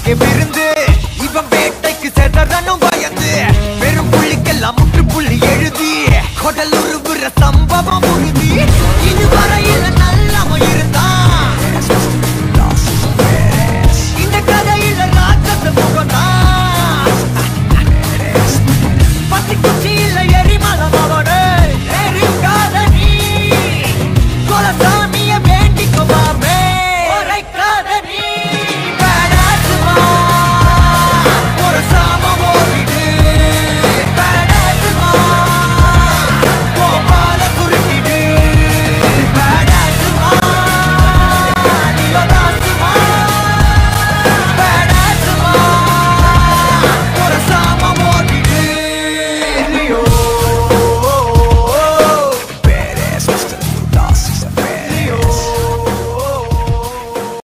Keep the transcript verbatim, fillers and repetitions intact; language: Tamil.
வேட்டைக்கு விருந்து இவன் வேட்டைக்கு செதறனும் பயந்து பெரும் புள்ளிக்கெல்லாம் முற்று புள்ளி எழுதி கொடல் உருவுற சம்பவம் உறுதி